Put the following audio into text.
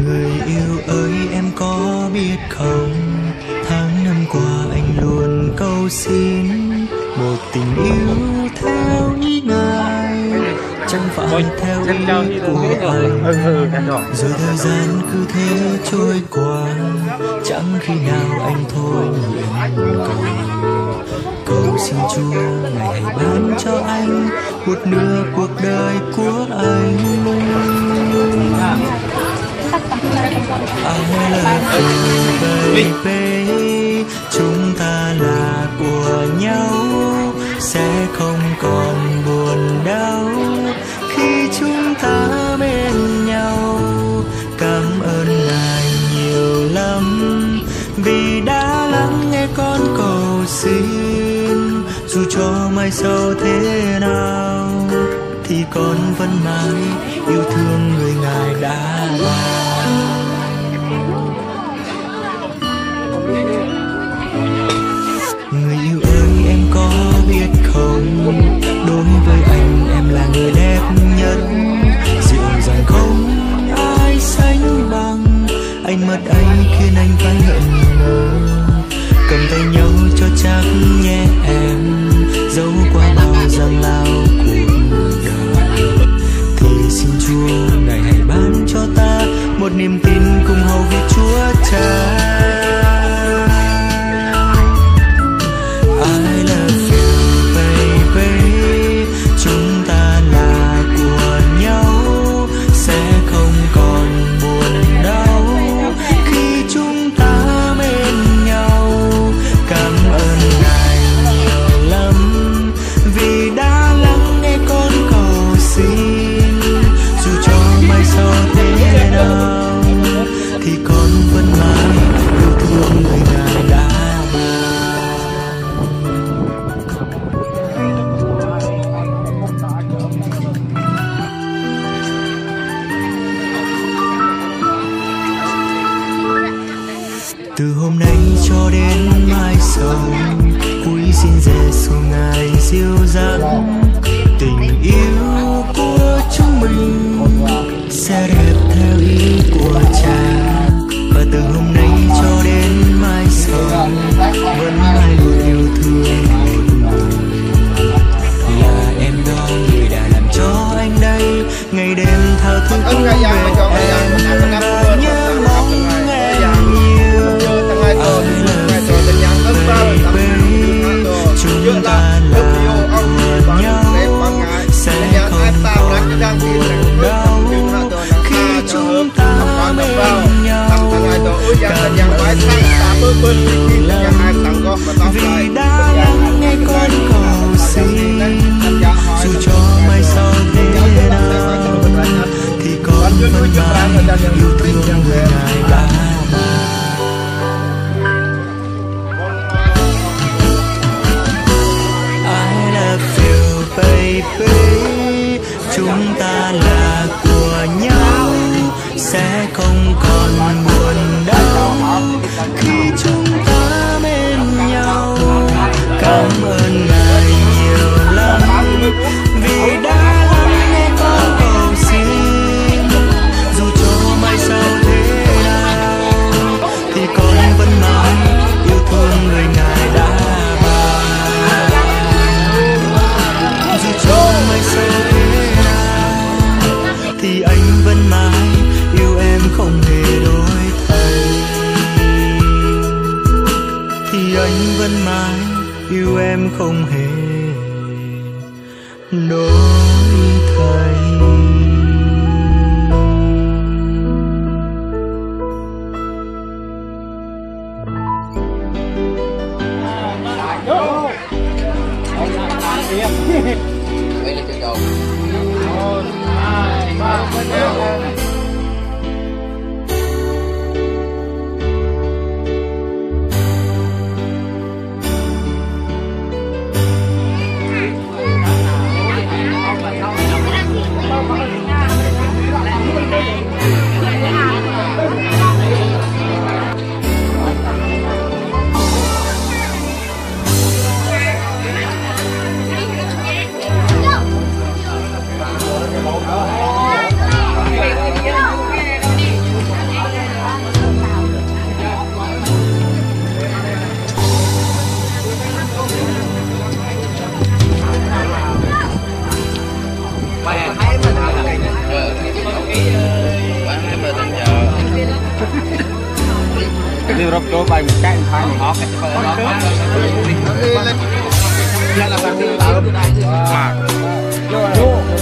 Người yêu ơi em có biết không, tháng năm qua anh luôn cầu xin một tình yêu theo ý ngài, chẳng phải theo ý của anh. Rồi thời gian cứ thế trôi qua, chẳng khi nào anh thôi nguyện cầu xin Chúa ngài hãy ban cho anh một nửa cuộc đời của anh. I love you baby, chúng ta là của nhau, sẽ không còn buồn đau khi chúng ta bên nhau. Cảm ơn ngài nhiều lắm vì đã lắng nghe con cầu xin. Dù cho mai sau thế nào thì con vẫn mãi yêu thương người ngài đã làm. Người yêu ơi em có biết không, đối với anh em là người đẹp nhất, dịu dàng không ai sánh bằng. Anh mất anh khiến anh phải ngẩn ngơ, cầm tay nhau cho chắc nhé em, dẫu qua bao giằng lao cuộc đời. Thì xin Chúa ngài hãy ban cho ta một niềm tin cùng hầu việc Chúa Cha. I love you baby, chúng ta là của nhau, sẽ không còn buồn đau khi chúng ta bên nhau. Cảm ơn ngài nhiều lắm vì đã lắng nghe con cầu xin. Dù cho mai sau thế nào thì con vẫn mãi yêu thương người ngài đã. Từ hôm nay cho đến mai sau, cúi xin Giêsu ngài dìu dắt. Tình yêu của chúng mình sẽ đẹp theo ý của Cha. Và từ hôm nay cho đến mai sau, vẫn mãi luôn yêu thương một người. Là em đó người đã làm cho anh đây ngày đêm thao thức về em và nhớ mong em nhiều. I love you baby, chúng ta là của nhau, sẽ không còn buồn đau khi chúng ta bên nhau. Cảm ơn nhiều lắm vì đã lắng nghe con cầu xin. Dù cho mai sau thế nào thì con vẫn mãi yêu thương người ngài đã. Baby, chúng ta là của nhau, sẽ không còn buồn đau khi chúng ta bên nhau. Cảm ơn ngài nhiều lắm vì đã lắng nghe con cầu xin. Dù cho mai sau thế nào thì con vẫn mãi yêu thương người ngài đã. Cho mai sau thế nào thì anh vẫn mãi yêu em không hề đổi thay. Thì anh vẫn mãi yêu em không hề đổi thay. Đây là cho chồng. tôi bài một cái thang này Có cái chụp đó. là làm được tao mà